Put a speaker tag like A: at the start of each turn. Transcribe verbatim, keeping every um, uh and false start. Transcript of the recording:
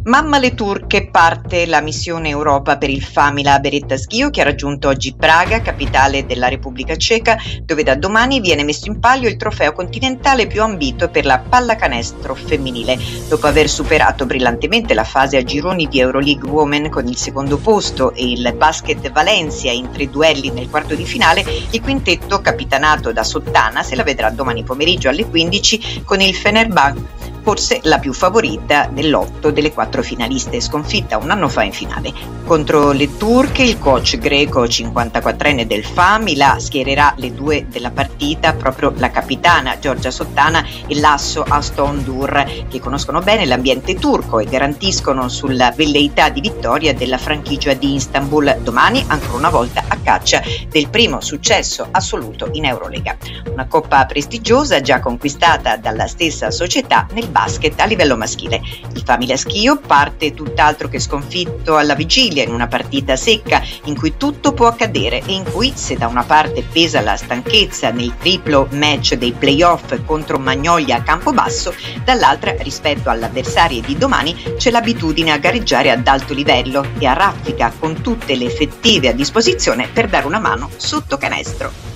A: Mamma le turche, parte la missione Europa per il Famila Beretta Schio che ha raggiunto oggi Praga, capitale della Repubblica Ceca, dove da domani viene messo in palio il trofeo continentale più ambito per la pallacanestro femminile. Dopo aver superato brillantemente la fase a gironi di Euroleague Women con il secondo posto e il Basket Valencia in tre duelli nel quarto di finale, il quintetto capitanato da Sottana se la vedrà domani pomeriggio alle quindici con il Fenerbahce, forse la più favorita dell'otto delle quattro finaliste, sconfitta un anno fa in finale. Contro le turche il coach greco cinquantaquattrenne del Famila schiererà le due della partita, proprio la capitana Giorgia Sottana e l'asso Aston Dur, che conoscono bene l'ambiente turco e garantiscono sulla velleità di vittoria della franchigia di Istanbul, domani ancora una volta a caccia del primo successo assoluto in Eurolega. Una coppa prestigiosa già conquistata dalla stessa società nel basket a livello maschile. Il Famila Schio parte tutt'altro che sconfitto alla vigilia in una partita secca in cui tutto può accadere e in cui, se da una parte pesa la stanchezza nel triplo match dei playoff contro Magnolia a Campobasso, dall'altra, rispetto all'avversarie di domani, c'è l'abitudine a gareggiare ad alto livello e a raffica con tutte le effettive a disposizione per dare una mano sotto canestro.